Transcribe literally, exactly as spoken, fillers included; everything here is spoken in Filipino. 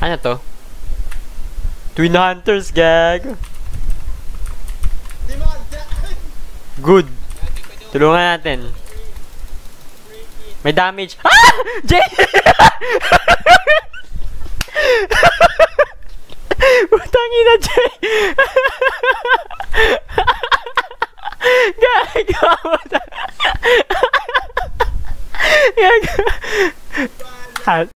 Ano to? Twin Hunters, gag. Good. Tulungan natin. May damage. Ah! Jay! Putang ina, Jay!